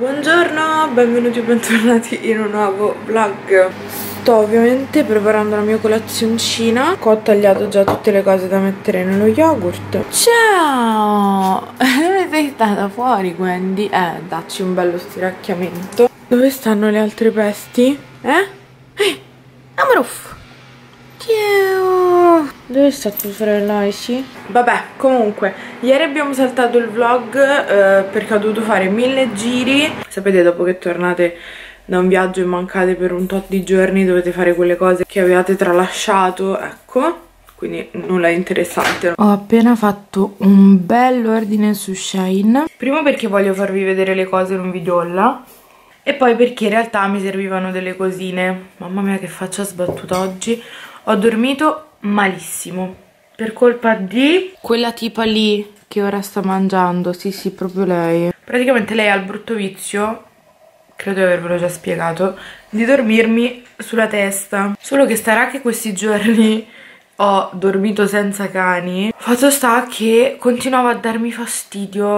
Buongiorno, benvenuti o bentornati in un nuovo vlog. Sto ovviamente preparando la mia colazioncina. Qua ho tagliato già tutte le cose da mettere nello yogurt. Ciao! Sei stata fuori, quindi dacci un bello stiracchiamento. Dove stanno le altre pesti? Amaruff! Dove sta tua sorella Ishi? Vabbè, comunque, ieri abbiamo saltato il vlog perché ho dovuto fare 1000 giri. Sapete, dopo che tornate da un viaggio e mancate per un tot di giorni, dovete fare quelle cose che avevate tralasciato, ecco. Quindi nulla di interessante. Ho appena fatto un bell'ordine su Shein. Primo perché voglio farvi vedere le cose in un videolla. E poi perché in realtà mi servivano delle cosine. Mamma mia che faccia sbattuta oggi. Ho dormito malissimo per colpa di quella tipa lì che ora sta mangiando. Sì, proprio lei. Praticamente lei ha il brutto vizio, credo di avervelo già spiegato, di dormirmi sulla testa. Solo che starà che questi giorni ho dormito senza cani. Fatto sta che continuava a darmi fastidio.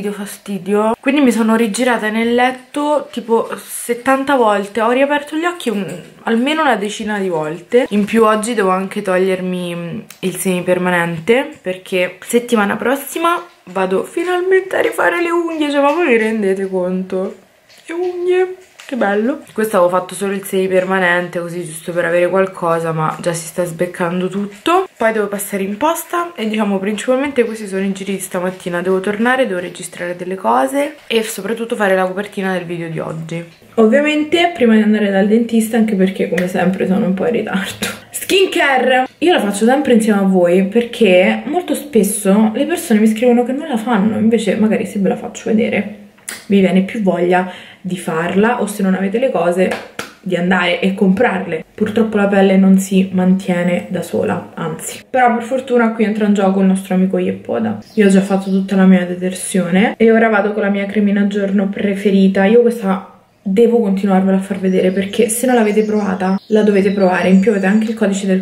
Quindi mi sono rigirata nel letto tipo 70 volte. Ho riaperto gli occhi almeno una decina di volte. In più oggi devo anche togliermi il semipermanente, perché settimana prossima vado finalmente a rifare le unghie. Cioè, ma voi vi rendete conto? Le unghie, che bello. Questo avevo fatto solo il semipermanente, così giusto per avere qualcosa, ma già si sta sbeccando tutto. Poi devo passare in posta e diciamo principalmente questi sono i giri di stamattina. Devo tornare, devo registrare delle cose e soprattutto fare la copertina del video di oggi. Ovviamente prima di andare dal dentista, anche perché come sempre sono un po' in ritardo. Skincare! Io la faccio sempre insieme a voi perché molto spesso le persone mi scrivono che non la fanno, invece magari se ve la faccio vedere vi viene più voglia di farla, o se non avete le cose di andare e comprarle. Purtroppo la pelle non si mantiene da sola, anzi. Però per fortuna qui entra in gioco il nostro amico Yeppoda. Io ho già fatto tutta la mia detersione e ora vado con la mia cremina giorno preferita. Io questa devo continuarvela a far vedere perché se non l'avete provata la dovete provare. In più avete anche il codice del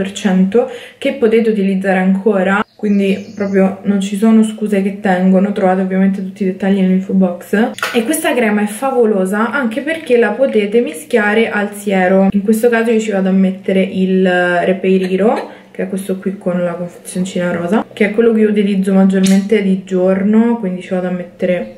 40% che potete utilizzare ancora, quindi proprio non ci sono scuse che tengono. Trovate ovviamente tutti i dettagli nell'info box. E questa crema è favolosa anche perché la potete mischiare al siero. In questo caso io ci vado a mettere il Repairiro, che è questo qui con la confezioncina rosa, che è quello che io utilizzo maggiormente di giorno, quindi ci vado a mettere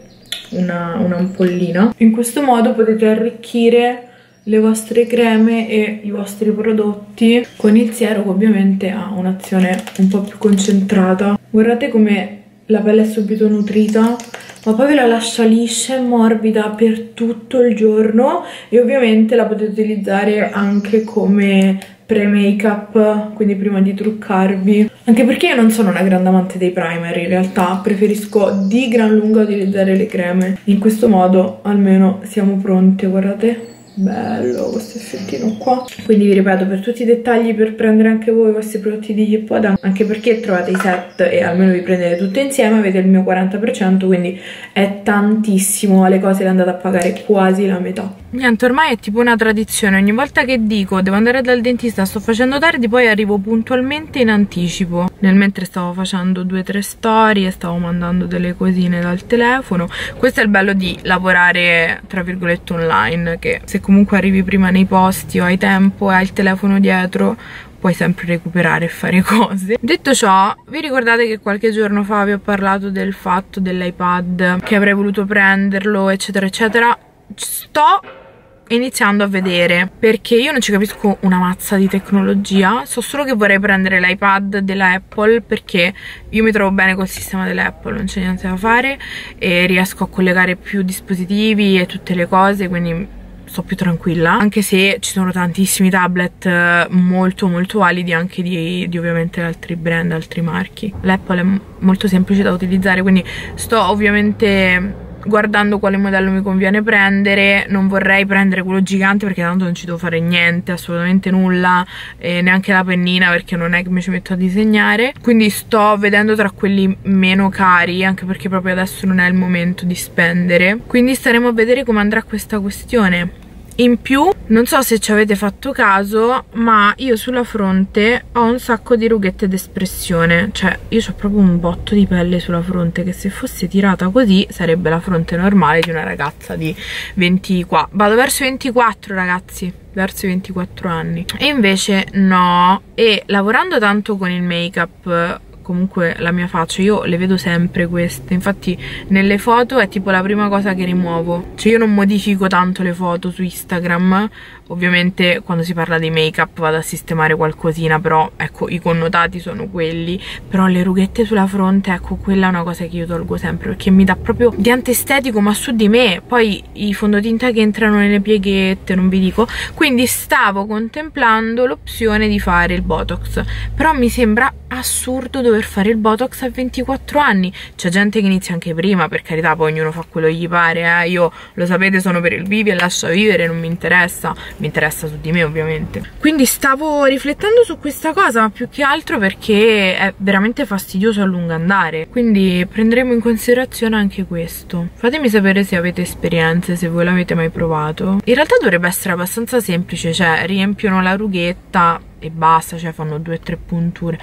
un'ampollina. In questo modo potete arricchire le vostre creme e i vostri prodotti con il siero, che ovviamente ha un'azione un po' più concentrata. Guardate come la pelle è subito nutrita, ma poi ve la lascia liscia e morbida per tutto il giorno. E ovviamente la potete utilizzare anche come pre-makeup, quindi prima di truccarvi, anche perché io non sono una grande amante dei primer, in realtà preferisco di gran lunga utilizzare le creme. In questo modo almeno siamo pronte. Guardate, bello questo effettino qua. Quindi vi ripeto, per tutti i dettagli, per prendere anche voi i vostri prodotti di Yeppoda, anche perché trovate i set e almeno vi prendete tutte insieme, avete il mio 40%, quindi è tantissimo. Alle cose le andate a pagare quasi la metà. Niente, ormai è tipo una tradizione, ogni volta che dico devo andare dal dentista, sto facendo tardi, poi arrivo puntualmente in anticipo. Nel mentre stavo facendo 2 o 3 storie, stavo mandando delle cosine dal telefono. Questo è il bello di lavorare tra virgolette online, che se comunque arrivi prima nei posti o hai tempo e hai il telefono dietro puoi sempre recuperare e fare cose. Detto ciò, vi ricordate che qualche giorno fa vi ho parlato del fatto dell'iPad, che avrei voluto prenderlo eccetera eccetera. Sto iniziando a vedere, perché io non ci capisco una mazza di tecnologia. So solo che vorrei prendere l'iPad della Apple, perché io mi trovo bene col sistema dell'Apple, non c'è niente da fare e riesco a collegare più dispositivi e tutte le cose, quindi sto più tranquilla, anche se ci sono tantissimi tablet molto validi anche di ovviamente altri brand, altri marchi. L'Apple è molto semplice da utilizzare, quindi sto ovviamente guardando quale modello mi conviene prendere. Non vorrei prendere quello gigante perché tanto non ci devo fare niente, assolutamente nulla, neanche la pennina, perché non è che mi ci metto a disegnare. Quindi sto vedendo tra quelli meno cari, anche perché proprio adesso non è il momento di spendere. Quindi staremo a vedere come andrà questa questione. In più, non so se ci avete fatto caso, ma io sulla fronte ho un sacco di rughette d'espressione. Cioè, io ho proprio un botto di pelle sulla fronte che se fosse tirata così sarebbe la fronte normale di una ragazza di 24. Vado verso i 24, ragazzi, verso i 24 anni. E invece no. E lavorando tanto con il make-up, comunque la mia faccia, io le vedo sempre queste, infatti nelle foto è tipo la prima cosa che rimuovo. Cioè io non modifico tanto le foto su Instagram, ovviamente quando si parla di make up vado a sistemare qualcosina, però ecco i connotati sono quelli. Però le rughette sulla fronte, ecco, quella è una cosa che io tolgo sempre perché mi dà proprio di antestetico, ma su di me. Poi i fondotinta che entrano nelle pieghette, non vi dico. Quindi stavo contemplando l'opzione di fare il Botox, però mi sembra assurdo dover fare il Botox a 24 anni. C'è gente che inizia anche prima, per carità, poi ognuno fa quello che gli pare, Io, lo sapete, sono per il vivi e lascia vivere, non mi interessa. Mi interessa su di me, ovviamente. Quindi stavo riflettendo su questa cosa, ma più che altro perché è veramente fastidioso a lungo andare, quindi prenderemo in considerazione anche questo. Fatemi sapere se avete esperienze, se voi l'avete mai provato. In realtà dovrebbe essere abbastanza semplice, cioè riempiono la rughetta e basta, cioè fanno 2 o 3 punture,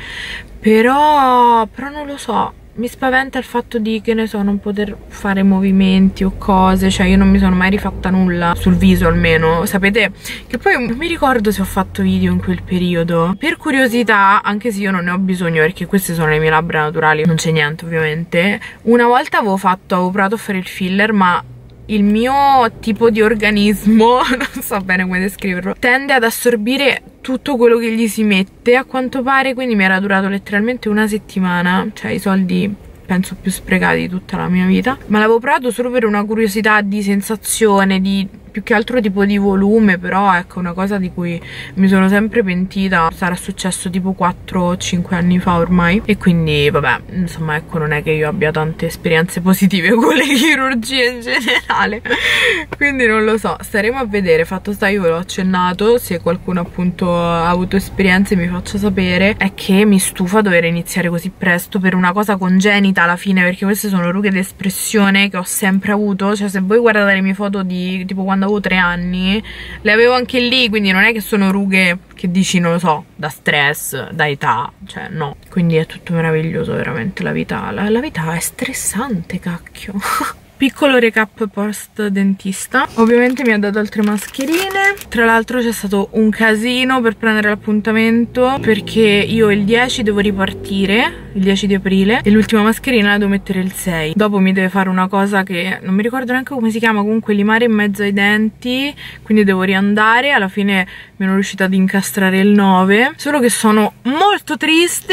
però non lo so, mi spaventa il fatto di, che ne so, non poter fare movimenti o cose. Cioè io non mi sono mai rifatta nulla sul viso, almeno, sapete, che poi non mi ricordo se ho fatto video in quel periodo, per curiosità, anche se io non ne ho bisogno perché queste sono le mie labbra naturali, non c'è niente ovviamente. Una volta avevo provato a fare il filler, ma il mio tipo di organismo, non so bene come descriverlo, tende ad assorbire tutto quello che gli si mette, a quanto pare, quindi mi era durato letteralmente una settimana, cioè i soldi penso più sprecati di tutta la mia vita. Ma l'avevo provato solo per una curiosità di sensazione, di più che altro tipo di volume, però ecco, una cosa di cui mi sono sempre pentita. Sarà successo tipo 4 o 5 anni fa ormai, e quindi vabbè, insomma, ecco, non è che io abbia tante esperienze positive con le chirurgie in generale, quindi non lo so, staremo a vedere. Fatto sta, io ve l'ho accennato, se qualcuno appunto ha avuto esperienze mi faccia sapere. È che mi stufa dover iniziare così presto per una cosa congenita alla fine, perché queste sono rughe d'espressione che ho sempre avuto. Cioè se voi guardate le mie foto di tipo quando avevo 3 anni, le avevo anche lì, quindi non è che sono rughe che dici, non lo so, da stress, da età, cioè no. Quindi è tutto meraviglioso, veramente. La vita è stressante, cacchio. Piccolo recap post dentista. Ovviamente mi ha dato altre mascherine. Tra l'altro c'è stato un casino per prendere l'appuntamento, perché io il 10 devo ripartire, il 10 di aprile, e l'ultima mascherina la devo mettere il 6. Dopo mi deve fare una cosa che non mi ricordo neanche come si chiama, comunque limare in mezzo ai denti, quindi devo riandare. Alla fine mi sono riuscita ad incastrare il 9, solo che sono molto triste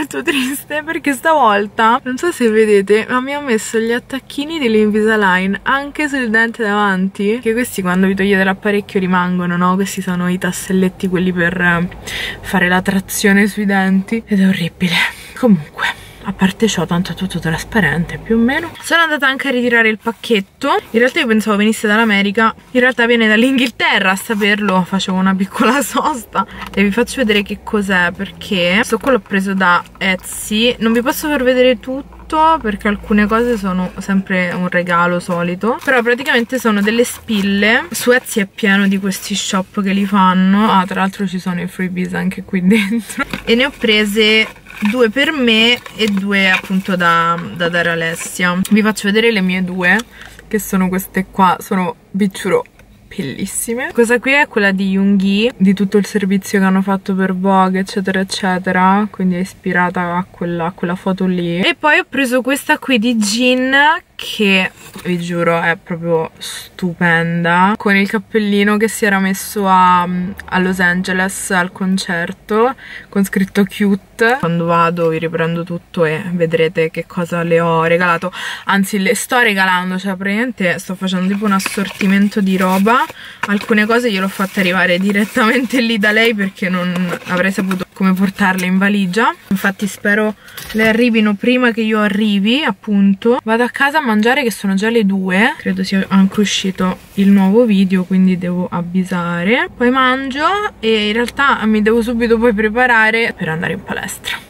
perché stavolta, non so se vedete, ma mi ha messo gli attacchini dell'Invisalign anche sul dente davanti, che questi quando vi togliete l'apparecchio rimangono, no? Questi sono i tasselletti, quelli per fare la trazione sui denti, ed è orribile. Comunque, a parte ciò, tanto è tutto trasparente più o meno. Sono andata anche a ritirare il pacchetto. In realtà io pensavo venisse dall'America, in realtà viene dall'Inghilterra. A saperlo facevo una piccola sosta e vi faccio vedere che cos'è, perché questo qua l'ho preso da Etsy. Non vi posso far vedere tutto perché alcune cose sono sempre un regalo solito, però praticamente sono delle spille. Su Etsy è pieno di questi shop che li fanno. Tra l'altro ci sono i freebies anche qui dentro, e ne ho prese 2 per me e 2 appunto da dare a Alessia. Vi faccio vedere le mie 2, che sono queste qua. Sono, vi giuro, bellissime. Questa qui è quella di Yoongi, di tutto il servizio che hanno fatto per Vogue eccetera eccetera, quindi è ispirata a quella foto lì. E poi ho preso questa qui di Jin, che vi giuro è proprio stupenda, con il cappellino che si era messo a Los Angeles al concerto, con scritto cute. Quando vado vi riprendo tutto e vedrete che cosa le ho regalato, anzi le sto regalando, cioè praticamente sto facendo tipo un assortimento di roba. Alcune cose gliel'ho fatte arrivare direttamente lì da lei, perché non avrei saputo come portarle in valigia. Infatti spero le arrivino prima che io arrivi, appunto. Vado a casa a mangiare, che sono già le 2, credo sia anche uscito il nuovo video, quindi devo avvisare. Poi mangio e in realtà mi devo subito poi preparare per andare in palestra.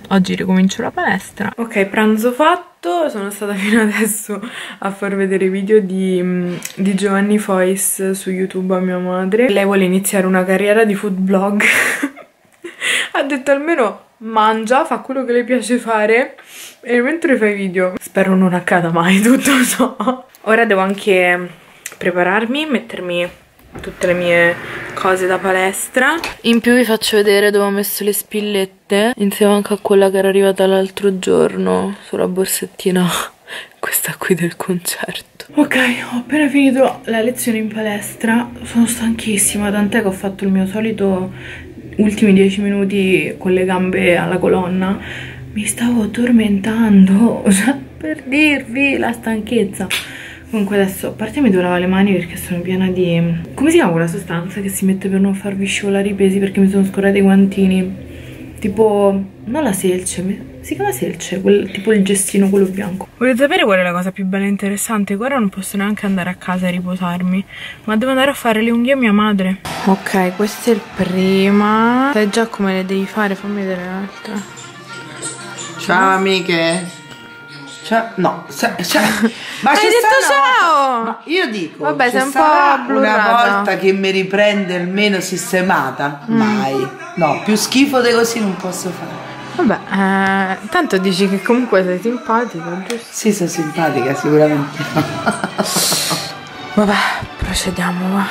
oggi ricomincio la palestra. Ok, pranzo fatto, sono stata fino adesso a far vedere i video di Giovanni Fois su YouTube a mia madre. Lei vuole iniziare una carriera di food blog. Ha detto almeno mangia, fa quello che le piace fare e mentre fai video. Spero non accada mai tutto ciò. Ora devo anche prepararmi, mettermi tutte le mie cose da palestra. In più vi faccio vedere dove ho messo le spillette, insieme anche a quella che era arrivata l'altro giorno sulla borsettina, questa qui del concerto. Ok, ho appena finito la lezione in palestra, sono stanchissima, tant'è che ho fatto il mio solito ultimi 10 minuti con le gambe alla colonna. Mi stavo addormentando, cioè, per dirvi la stanchezza. Comunque adesso, a parte mi devo lavare le mani perché sono piena di... come si chiama quella sostanza che si mette per non farvi scivolare i pesi, perché mi sono scordati i guantini? Tipo, non la selce, si chiama selce, tipo il gestino, quello bianco. Volete sapere qual è la cosa più bella e interessante? Ora non posso neanche andare a casa e riposarmi, ma devo andare a fare le unghie a mia madre. Ok, questo è il prima. Sai già come le devi fare? Fammi vedere l'altra. Ciao amiche. Ciao, no, ciao. Ma hai detto ciao! No, io dico, vabbè, sei un po' una blurrata. volta che mi riprende almeno sistemata? Mai. No, più schifo di così non posso fare. Vabbè, tanto dici che comunque sei simpatica, giusto? Sì, sono simpatica, sicuramente. Vabbè, procediamo, va.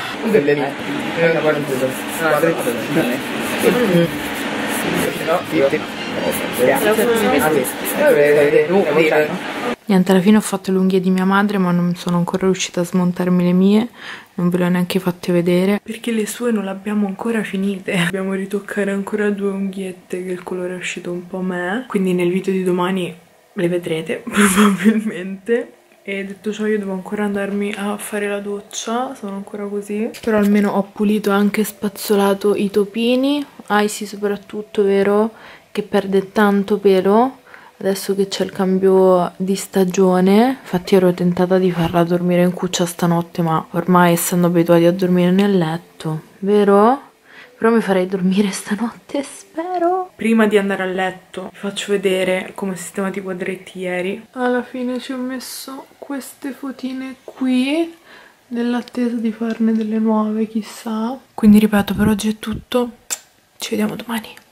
Niente, alla fine ho fatto le unghie di mia madre, ma non sono ancora riuscita a smontarmi le mie. Non ve le ho neanche fatte vedere perché le sue non le abbiamo ancora finite. Dobbiamo ritoccare ancora 2 unghiette, che il colore è uscito un po' me. Quindi nel video di domani le vedrete probabilmente. E detto ciò, io devo ancora andarmi a fare la doccia, sono ancora così. Però almeno ho pulito e anche spazzolato i topini. Icy soprattutto, vero? Che perde tanto pelo adesso che c'è il cambio di stagione. Infatti ero tentata di farla dormire in cuccia stanotte, ma ormai essendo abituati a dormire nel letto, vero? Però mi farei dormire stanotte, spero. Prima di andare a letto vi faccio vedere come ho sistemato i quadretti ieri. Alla fine ci ho messo queste fotine qui, nell'attesa di farne delle nuove, chissà. Quindi ripeto, per oggi è tutto. Ci vediamo domani.